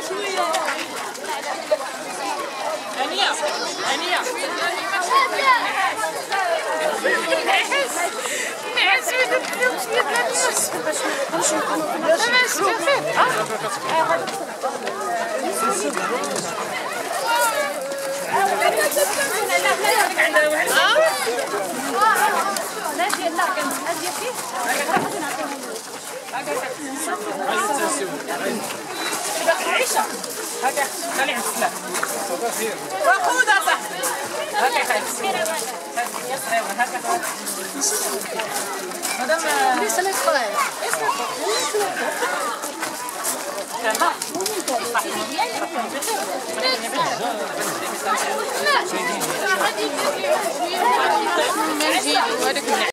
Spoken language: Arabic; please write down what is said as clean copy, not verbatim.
هنية هنية نعس ودبلوش يدلس ماشي عيشة هكا خلي عند السلام وخذها صح هكا خلي هكا مدام ليس لا يدخل تمام